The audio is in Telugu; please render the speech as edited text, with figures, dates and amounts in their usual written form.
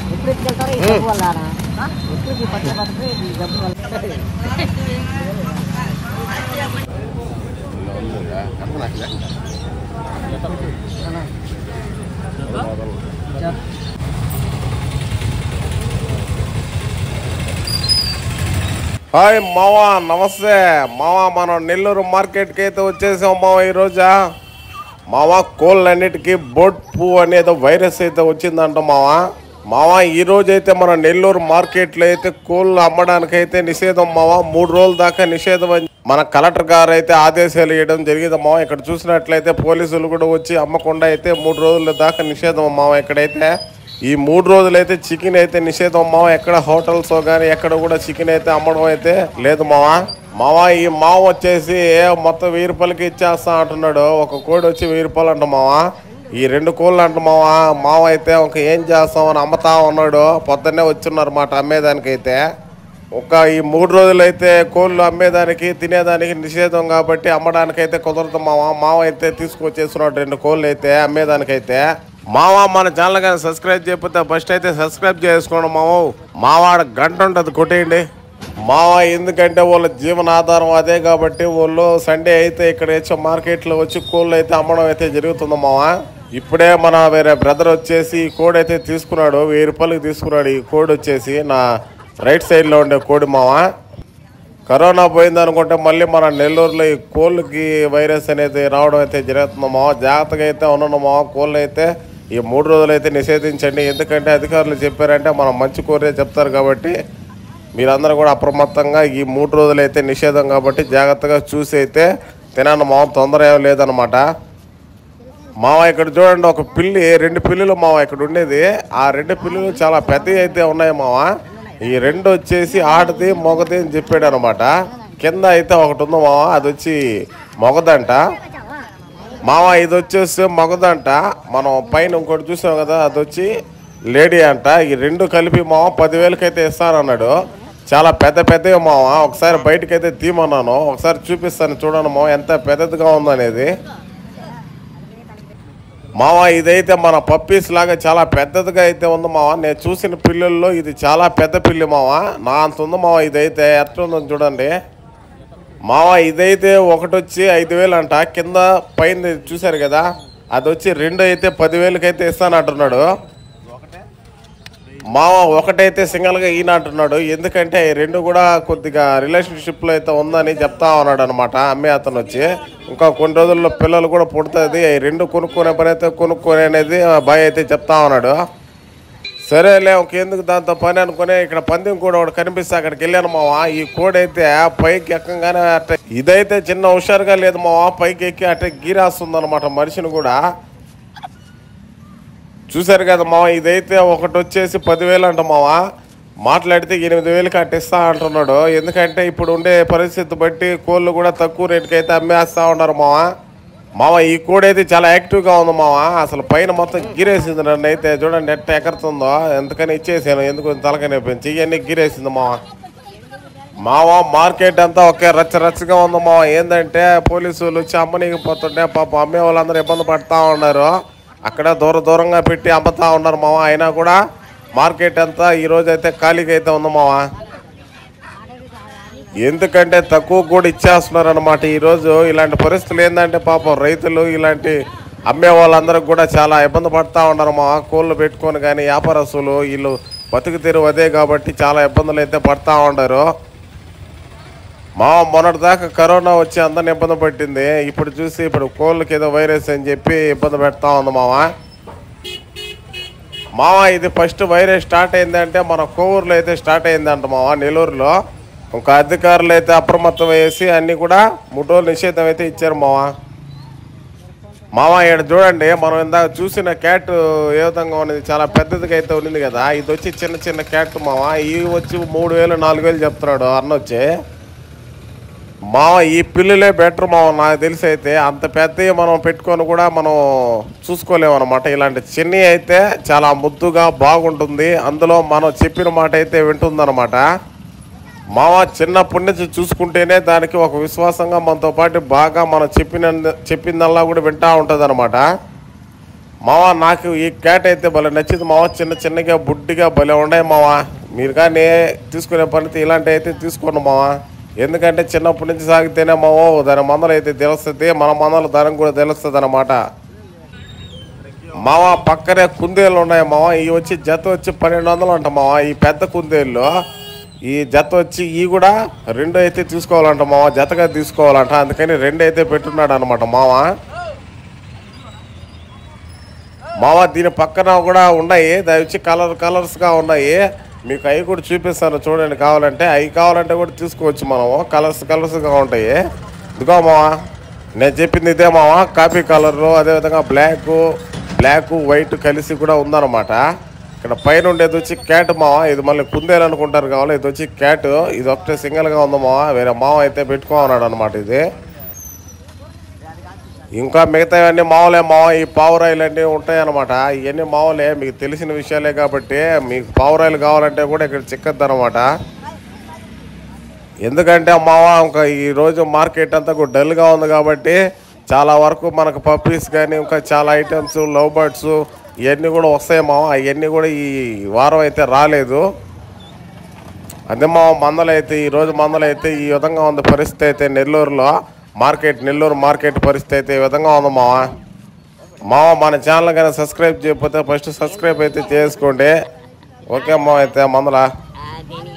ఎప్పుడు ఎత్తుకెళ్తారో ఈ డబ్బు వల్ల ఎప్పుడు ఈ పట్ల పడితే ఈ డబ్బు వల్ల హాయ్ మావా, నమస్తే మావా. మనం నెల్లూరు మార్కెట్కి అయితే వచ్చేసాం మావా. ఈరోజా మావా కోళ్ళన్నిటికీ బర్డ్ ఫ్లూ అనేది వైరస్ అయితే వచ్చిందంట మావా. మావా ఈరోజు అయితే మన నెల్లూరు మార్కెట్లో అయితే కోళ్ళు అమ్మడానికి అయితే నిషేధం మావా. 3 రోజుల దాకా నిషేధం అని మన కలెక్టర్ గారు అయితే ఆదేశాలు ఇవ్వడం జరిగింది మావా. ఇక్కడ చూసినట్లయితే పోలీసులు కూడా వచ్చి అమ్మకుండా అయితే 3 రోజుల దాకా నిషేధం మావా. ఇక్కడైతే ఈ 3 రోజులైతే చికెన్ అయితే నిషేధం మావా. ఎక్కడ హోటల్స్ కానీ ఎక్కడ కూడా చికెన్ అయితే అమ్మడం అయితే లేదు మావా. మావా ఈ మావ వచ్చేసి మొత్తం 1000 రూపాయలకి ఇచ్చేస్తా అంటున్నాడు. ఒక కోడి వచ్చి 1000 రూపాయలు అంట మావా. ఈ 2 కోళ్ళు అంట మావా. మావ అయితే ఒక ఏం చేస్తామని అమ్ముతా ఉన్నాడు. పొద్దున్నే వచ్చిన్నారు మాట అమ్మేదానికైతే. ఈ 3 రోజులైతే కోళ్ళు అమ్మేదానికి తినేదానికి నిషేధం కాబట్టి అమ్మడానికైతే కుదరదు మావా. మావ అయితే తీసుకొచ్చేస్తున్నాడు 2 కోళ్ళు అయితే అమ్మేదానికైతే. మావా మన ఛానల్ కానీ సబ్స్క్రైబ్ చేయకపోతే ఫస్ట్ అయితే సబ్స్క్రైబ్ చేసుకోండి మావా. మావాడ గంట ఉంటుంది కొట్టేయండి మావా. ఎందుకంటే వాళ్ళ జీవనాధారం అదే కాబట్టి వాళ్ళు సండే అయితే ఇక్కడ వచ్చి మార్కెట్లో వచ్చి కోళ్ళు అయితే అమ్మడం అయితే జరుగుతుంది మావా. ఇప్పుడే మన వేరే బ్రదర్ వచ్చేసి ఈ కోడి అయితే తీసుకున్నాడు. 1000 రూపాయలకి తీసుకున్నాడు. ఈ కోడి వచ్చేసి నా రైట్ సైడ్లో ఉండే కోడి మావా. కరోనా పోయింది అనుకుంటే మళ్ళీ మన నెల్లూరులో ఈ కోళ్ళకి వైరస్ అనేది రావడం అయితే జరుగుతుంది మావా. జాగ్రత్తగా అయితే ఉన్నాను మావా. కోళ్ళు అయితే ఈ 3 రోజులు అయితే నిషేధించండి. ఎందుకంటే అధికారులు చెప్పారంటే మనం మంచి కోరే చెప్తారు కాబట్టి మీరందరూ కూడా అప్రమత్తంగా ఈ 3 రోజులు అయితే నిషేధం కాబట్టి జాగ్రత్తగా చూసి అయితే తినండి మావ. తొందర ఏం లేదనమాట మావ. ఇక్కడ చూడండి ఒక పిల్లి 2 పిల్లులు మావ ఇక్కడ ఉండేది. ఆ 2 పిల్లులు చాలా పెద్దవి అయితే ఉన్నాయి మావ. ఈ 2 వచ్చేసి ఆడది మొగది అని చెప్పాడు అనమాట. కింద అయితే ఒకటి ఉంది మావ, అది వచ్చి మొగదంట మావ. ఇది వచ్చేసి మొగదంట. మనం పైన ఇంకోటి చూసాం కదా, అది వచ్చి లేడీ అంట. ఈ 2 కలిపి మావ 10,000కి అయితే ఇస్తానన్నాడు. చాలా పెద్దవి మావ. ఒకసారి బయటకైతే తీమన్నాను. ఒకసారి చూపిస్తాను చూడండి మావ ఎంత పెద్దదిగా ఉందనేది మావ. ఇదైతే మన పప్పీస్ లాగా చాలా పెద్దదిగా అయితే ఉంది మావ. నేను చూసిన పిల్లల్లో ఇది చాలా పెద్ద పిల్లి మావ. నా అంత ఉంది మావ. ఇదైతే ఎట్లా ఉందని చూడండి మావ. ఇదైతే ఒకటి వచ్చి 5,000 అంట. కింద పైన చూశారు కదా, అది వచ్చి 2 అయితే 10,000కి అయితే ఇస్తానంటున్నాడు మావ. ఒకటైతే సింగల్గా ఈయన అంటున్నాడు. ఎందుకంటే ఈ 2 కూడా కొద్దిగా రిలేషన్షిప్లో అయితే ఉందని చెప్తా ఉన్నాడు అనమాట అమ్మే అతను వచ్చి. ఇంకా కొన్ని రోజుల్లో పిల్లలు కూడా పుడుతుంది. ఈ 2 కొనుక్కునే పని అయితే కొనుక్కొని అనేది బాయ్ అయితే చెప్తా ఉన్నాడు. సరేలే ఇంకెందుకు దాంతో పని అనుకుని ఇక్కడ పందెం కూడా ఒకటి కనిపిస్తే అక్కడికి వెళ్ళాను మావ. ఈ కోడి అయితే పైకి ఎక్కగానే అట్ట ఇదైతే చిన్న హుషారుగా లేదు మావ. పైకి ఎక్కి అట్టే గీరేస్తుంది అనమాట మనిషిని కూడా. చూశారు కదా మావ. ఇదైతే ఒకటి వచ్చేసి 10,000 అంట మావ. మాట్లాడితే 8,000కి అట్టిస్తా అంటున్నాడు. ఎందుకంటే ఇప్పుడు ఉండే పరిస్థితి బట్టి కోళ్ళు కూడా తక్కువ రేటుకి అయితే అమ్మేస్తూ ఉన్నారు మావ. ఈ కోడి అయితే చాలా యాక్టివ్గా ఉంది మావ. అసలు పైన మొత్తం గీరేసింది నన్ను అయితే. చూడండి నెట్ ఎక్కడుతుందో. ఎందుకని ఇచ్చేసాను, ఎందుకు తలకనే పెంచి ఇవన్నీ గీరేసింది మావ. మార్కెట్ అంతా ఒకే రచ్చరచ్చగా ఉంది మావ. ఏంటంటే పోలీసులు వచ్చి అమ్మనీకపోతుంటే పాపం అమ్మే వాళ్ళందరూ ఇబ్బంది పడుతూ ఉన్నారు. అక్కడ దూరంగా పెట్టి అమ్ముతా ఉన్నారు మావ. అయినా కూడా మార్కెట్ అంతా ఈరోజు అయితే ఖాళీగా అయితే ఉంది మావ. ఎందుకంటే తక్కువ కూడా ఇచ్చేస్తున్నారు అనమాట ఈరోజు. ఇలాంటి పరిస్థితులు ఏంటంటే పాపం రైతులు ఇలాంటి అమ్మే వాళ్ళందరికీ కూడా చాలా ఇబ్బంది పడుతూ ఉన్నారు మావ. కోళ్ళు పెట్టుకొని కానీ వ్యాపారస్తులు వీళ్ళు బతుకు తెరువు అదే కాబట్టి చాలా ఇబ్బందులు అయితే పడుతూ ఉన్నారు మావ. మొన్నటిదాకా కరోనా వచ్చి అందరిని ఇబ్బంది పట్టింది. ఇప్పుడు చూసి ఇప్పుడు కోళ్ళకి ఏదో వైరస్ అని చెప్పి ఇబ్బంది పెడతా ఉంది మావ. ఇది ఫస్ట్ వైరస్ స్టార్ట్ అయిందంటే మన కోవూరులో అయితే స్టార్ట్ అయిందంట మావ. నెల్లూరులో ఇంకా అధికారులు అయితే అప్రమత్తం వేసి అన్నీ కూడా 3 రోజులు నిషేధం అయితే ఇచ్చారు మావ. ఇక్కడ చూడండి మనం ఇందాక చూసిన క్యాట్ ఏ విధంగా ఉన్నది, చాలా పెద్దదిగా అయితే ఉన్నింది కదా. ఇది వచ్చి చిన్న క్యాట్ మావ. ఇవి వచ్చి 3,000 4,000 చెప్తున్నాడు అన్న వచ్చి మావ. ఈ పిల్లులే బెటర్ మావ నాకు తెలిసి అయితే. అంత పెద్దవి మనం పెట్టుకొని కూడా మనం చూసుకోలేము అనమాట. ఇలాంటి చిన్నవి అయితే చాలా ముద్దుగా బాగుంటుంది. అందులో మనం చెప్పిన మాట అయితే వింటుందన్నమాట మావ. చిన్నప్పటి నుంచి చూసుకుంటేనే దానికి ఒక విశ్వాసంగా మనతో పాటు బాగా మనం చెప్పిందల్లా కూడా వింటూ ఉంటుంది అనమాట మావా నాకు ఈ క్యాట్ అయితే భలే నచ్చింది మావా. చిన్న చిన్నగా బుడ్డిగా భలే ఉన్నాయి మావా. మీరు కానీ తీసుకునే పనితే ఇలాంటి అయితే తీసుకోండి మావా. ఎందుకంటే చిన్నప్పటి నుంచి సాగితేనే మావో దాని మందలు అయితే తెలుస్తుంది, మన మందలు దానికి కూడా తెలుస్తుంది అన్నమాట మావా. పక్కనే కుందేళ్ళు ఉన్నాయి మావా. ఇవి వచ్చి జత వచ్చి 1200 అంట మావా. ఈ పెద్ద కుందేళ్ళు ఈ జత వచ్చి ఈ కూడా 2 అయితే తీసుకోవాలంట మావా. జతగా తీసుకోవాలంట, అందుకని 2 అయితే పెట్టున్నాడు అనమాట మావా. దీని పక్కన కూడా ఉన్నాయి, దాని వచ్చి కలర్స్గా ఉన్నాయి. మీకు అవి కూడా చూపిస్తాను చూడండి. కావాలంటే అవి కావాలంటే కూడా తీసుకోవచ్చు మనము. కలర్స్గా ఉంటాయి. ఇదిగో మావా నేను చెప్పింది ఇదే మావా. కాఫీ కలరు, అదేవిధంగా బ్లాక్ వైట్ కలిసి కూడా ఉందన్నమాట. ఇక్కడ పైన ఉండేది వచ్చి క్యాట్ మావా. ఇది మళ్ళీ కుందేలు అనుకుంటారు కావాలి. ఇది వచ్చి క్యాట్. ఇది ఒకటే సింగిల్గా ఉంది మావా. వేరే మావ అయితే పెట్టుకోమన్నాడు అనమాట. ఇది ఇంకా మిగతావన్నీ మావలే మావా. ఈ పావురాయిలు అన్నీ ఉంటాయన్నమాట. ఇవన్నీ మావలే, మీకు తెలిసిన విషయాలే కాబట్టి. మీకు పావురాయిలు కావాలంటే కూడా ఇక్కడ చిక్కద్దు అనమాట. ఎందుకంటే మావా ఇంకా ఈరోజు మార్కెట్ అంతా కూడా డల్గా ఉంది కాబట్టి చాలా వరకు మనకు పప్పీస్ కానీ ఇంకా చాలా ఐటమ్స్ లవ్ బర్డ్స్ ఇవన్నీ కూడా వస్తాయి మావా. అవన్నీ కూడా ఈ వారం అయితే రాలేదు. అదే మావా మందలైతే ఈరోజు మందలైతే ఈ విధంగా ఉంది పరిస్థితి అయితే. నెల్లూరు మార్కెట్ పరిస్థితి అయితే ఈ విధంగా ఉంది మావా. మన ఛానల్ కానీ సబ్స్క్రైబ్ చేయకపోతే ఫస్ట్ సబ్స్క్రైబ్ అయితే చేసుకోండి. ఓకే మావా అయితే మందల